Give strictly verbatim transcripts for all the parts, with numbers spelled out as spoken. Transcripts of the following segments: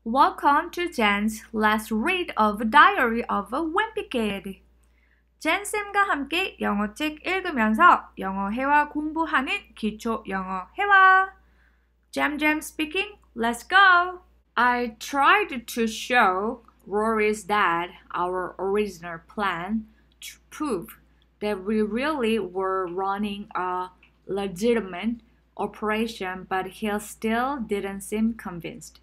Welcome to Jen's Let's Read of a Diary of a Wimpy Kid. 젠쌤과 함께 영어책 읽으면서 영어 회화 공부하는 기초 영어 회화. Jam Jam speaking. Let's go. I tried to show Rory's dad our original plan to prove that we really were running a legitimate operation, but he still didn't seem convinced.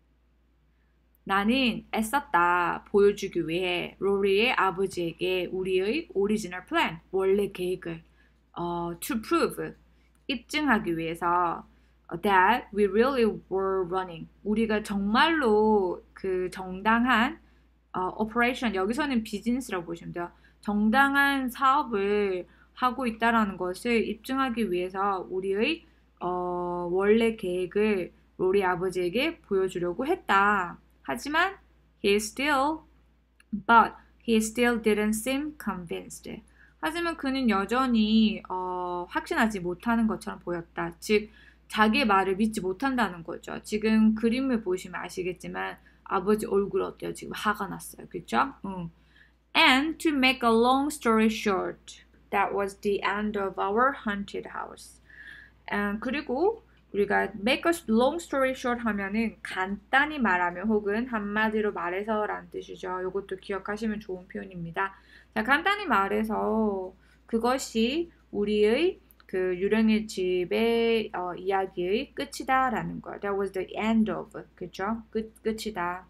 나는 애썼다 보여주기 위해 로리의 아버지에게 우리의 오리지널 플랜, 원래 계획을 어, to prove, 입증하기 위해서 that we really were running, 우리가 정말로 그 정당한 어, operation, 여기서는 비즈니스라고 보시면 돼요. 정당한 사업을 하고 있다는 것을 입증하기 위해서 우리의 어, 원래 계획을 로리 아버지에게 보여주려고 했다. 하지만 he still, but he still didn't seem convinced. 하지만 그는 여전히 어, 확신하지 못하는 것처럼 보였다. 즉, 자기의 말을 믿지 못한다는 거죠. 지금 그림을 보시면 아시겠지만 아버지 얼굴 어때요? 지금 화가 났어요. 그렇죠? 응. And to make a long story short, that was the end of our haunted house. And 그리고 우리가 make a long story short 하면은 간단히 말하면 혹은 한마디로 말해서 라는 뜻이죠. 이것도 기억하시면 좋은 표현입니다. 자, 간단히 말해서 그것이 우리의 그 유령의 집의 어, 이야기의 끝이다 라는 거예요. That was the end of. 그쵸? 끝, 끝이다.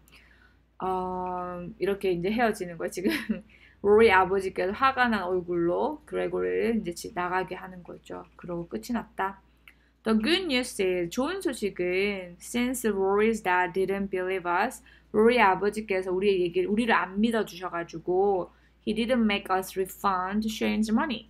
어, 이렇게 이제 헤어지는 거예요. 지금 로리 아버지께서 화가 난 얼굴로 그레고리를 이제 나가게 하는 거죠. 그러고 끝이 났다. The good news is, 좋은 소식은 since Rory's dad didn't believe us, 로리 아버지께서 우리의 얘기를 우리를 안 믿어주셔가지고 he didn't make us refund Shane's money.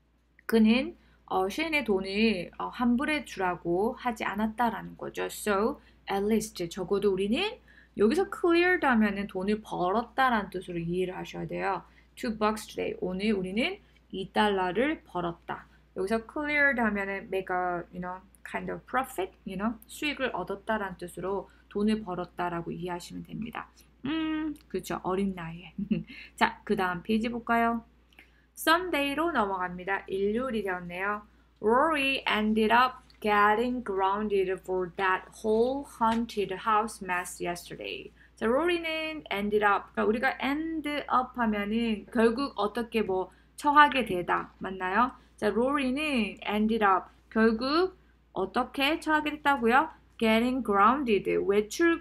그는 어, 쉐인의 돈을 어, 환불해 주라고 하지 않았다라는 거죠. So at least 적어도 우리는 여기서 cleared 하면은 돈을 벌었다라는 뜻으로 이해를 하셔야 돼요. Two bucks today. 오늘 우리는 이 달러를 벌었다. 여기서 cleared 하면은 make a, you know, kind of profit, you know, 수익을 얻었다라는 뜻으로 돈을 벌었다라고 이해하시면 됩니다. 음, 그렇죠. 어린 나이에. 자, 그 다음 페이지 볼까요? Sunday로 넘어갑니다. 일요일이 되었네요. Rory ended up getting grounded for that whole haunted house mess yesterday. 자, 로리는 ended up, 그러니까 우리가 end up 하면은 결국 어떻게 뭐 처하게 되다, 맞나요? 자, 로리는 ended up, 결국 어떻게 처하게 됐다고요? Getting grounded, 외출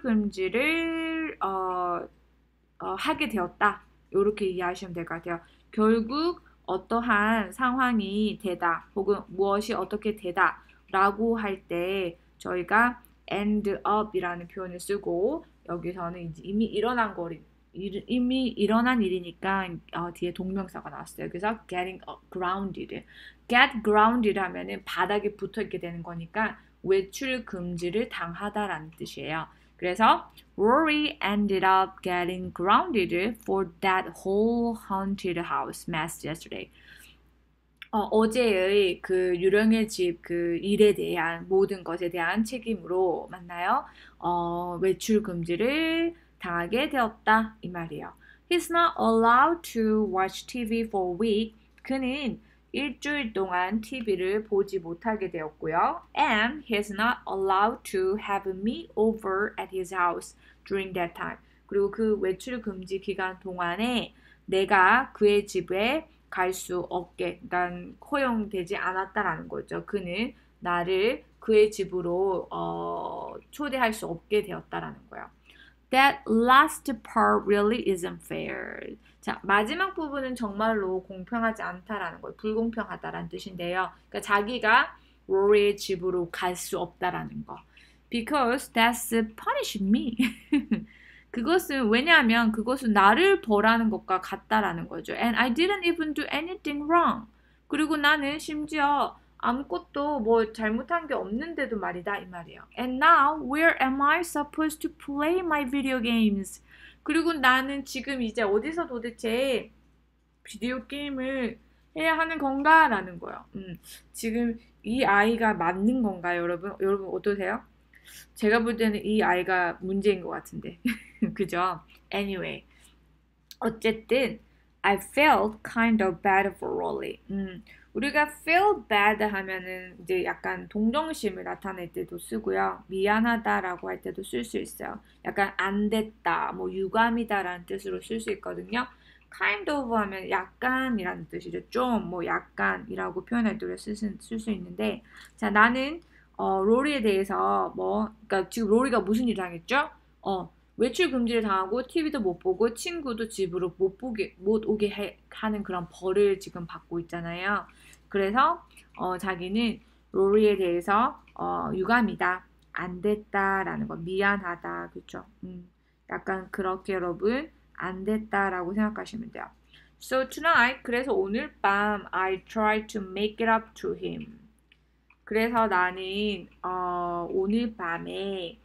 금지를 어, 어, 하게 되었다. 이렇게 이해하시면 될 것 같아요. 결국 어떠한 상황이 되다, 혹은 무엇이 어떻게 되다 라고 할 때 저희가 end up 이라는 표현을 쓰고, 여기서는 이제 이미 일어난 거리, 이미 일어난 일이니까 어, 뒤에 동명사가 나왔어요. 그래서 getting grounded. get grounded 하면은 바닥에 붙어 있게 되는 거니까 외출 금지를 당하다라는 뜻이에요. 그래서 Rory ended up getting grounded for that whole haunted house mess yesterday. 어, 어제의 그 유령의 집 그 일에 대한 모든 것에 대한 책임으로 맞나요? 어, 외출 금지를 당하게 되었다 이 말이에요. He's not allowed to watch 티비 for a week. 그는 일주일 동안 티비를 보지 못하게 되었고요. And he's not allowed to have me over at his house during that time. 그리고 그 외출 금지 기간 동안에 내가 그의 집에 갈 수 없게, 그러니까 허용되지 않았다라는 거죠. 그는 나를 그의 집으로 어, 초대할 수 없게 되었다라는 거예요. That last part really isn't fair. 자, 마지막 부분은 정말로 공평하지 않다라는 거예요. 불공평하다라는 뜻인데요. 그러니까 자기가 로리의 집으로 갈 수 없다라는 거. Because that's punishing me. 그것은 왜냐하면 그것은 나를 벌하는 것과 같다라는 거죠. And I didn't even do anything wrong. 그리고 나는 심지어 아무것도 뭐 잘못한 게 없는데도 말이다 이 말이에요. And now where am I supposed to play my video games? 그리고 나는 지금 이제 어디서 도대체 비디오 게임을 해야 하는 건가라는 거예요. 음, 지금 이 아이가 맞는 건가요, 여러분? 여러분 어떠세요? 제가 볼 때는 이 아이가 문제인 것 같은데. 그죠? Anyway. 어쨌든 I felt kind of bad for Rolly. 음, 우리가 feel bad 하면은 이제 약간 동정심을 나타낼 때도 쓰고요. 미안하다라고 할 때도 쓸 수 있어요. 약간 안 됐다, 뭐 유감이다라는 뜻으로 쓸 수 있거든요. kind of 하면 약간이라는 뜻이죠. 좀, 뭐 약간이라고 표현할 때 쓸 수 있는데, 자, 나는 어, 로리에 대해서 뭐, 그러니까 지금 로리가 무슨 일을 하겠죠? 어, 외출 금지를 당하고 티비도 못 보고 친구도 집으로 못 보게 못 오게 해, 하는 그런 벌을 지금 받고 있잖아요. 그래서 어, 자기는 로리에 대해서 어, 유감이다, 안 됐다라는 거, 미안하다, 그렇죠? 음, 약간 그렇게 여러분 안 됐다라고 생각하시면 돼요. So tonight, 그래서 오늘 밤 I tried to make it up to him. 그래서 나는 어, 오늘 밤에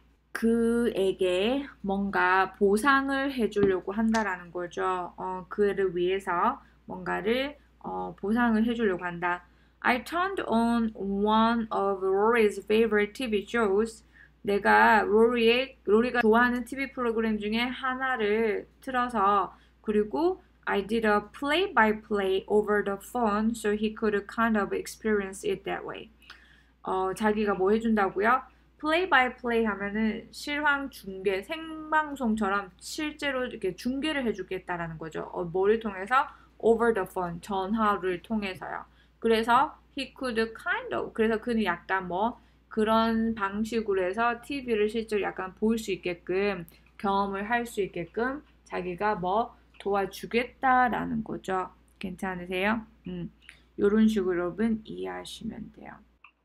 그에게 뭔가 보상을 해주려고 한다라는 거죠. 어, 그를 위해서 뭔가를 어, 보상을 해주려고 한다. I turned on one of Rory's favorite 티비 shows. 내가 로리의 로리가 좋아하는 티비 프로그램 중에 하나를 틀어서 그리고 I did a play-by-play over the phone so he could kind of experience it that way. 어, 자기가 뭐 해준다고요? 플레이 바이 플레이 하면은 실황 중계, 생방송처럼 실제로 이렇게 중계를 해주겠다라는 거죠. 어, 뭐를 통해서? over the phone, 전화를 통해서요. 그래서 he could kind of, 그래서 그는 약간 뭐 그런 방식으로 해서 티비를 실제로 약간 볼 수 있게끔 경험을 할 수 있게끔 자기가 뭐 도와주겠다라는 거죠. 괜찮으세요? 음, 이런 식으로 여러분 이해하시면 돼요.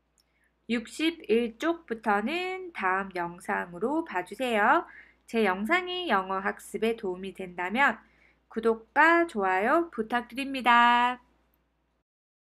육십일 쪽부터는 다음 영상으로 봐주세요. 제 영상이 영어 학습에 도움이 된다면 구독과 좋아요 부탁드립니다.